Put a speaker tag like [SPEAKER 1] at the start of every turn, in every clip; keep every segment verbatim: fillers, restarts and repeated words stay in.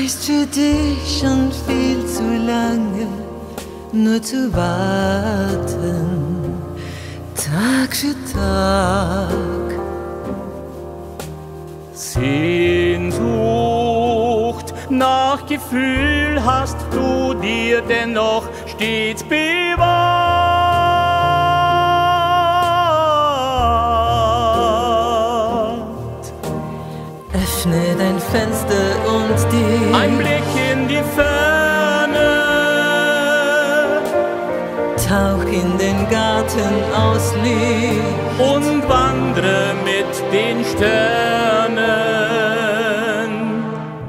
[SPEAKER 1] heißt für dich schon viel zu lange nur zu warten, Tag für Tag.
[SPEAKER 2] Sehnsucht nach Gefühl hast du dir dennoch stets bewahrt.
[SPEAKER 1] Öffne dein Fenster und dir
[SPEAKER 2] ein Blick in die Ferne,
[SPEAKER 1] tauch in den Garten aus Licht
[SPEAKER 2] und wandre mit den Sternen.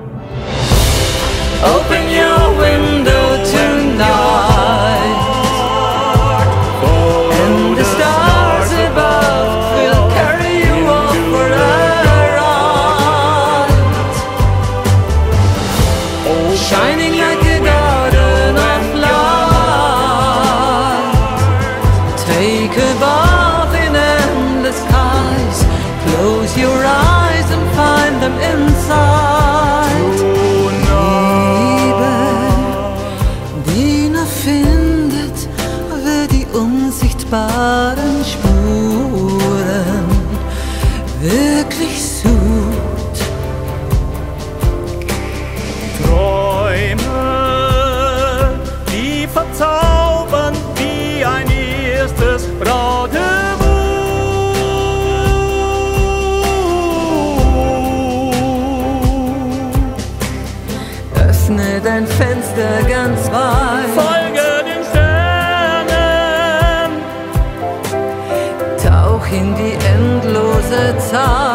[SPEAKER 1] Open your window tonight, and the stars above will carry you off for a ride, shining like a garden of light. Take a bath in endless skies, close your eyes and find them inside. Unsichtbaren Spuren wirklich sucht.
[SPEAKER 2] Träume, die verzaubern wie ein erstes Rendezvous.
[SPEAKER 1] Öffne dein Fenster ganz weit,
[SPEAKER 2] Folge den Sternen,
[SPEAKER 1] tauch in die endlose Zeit.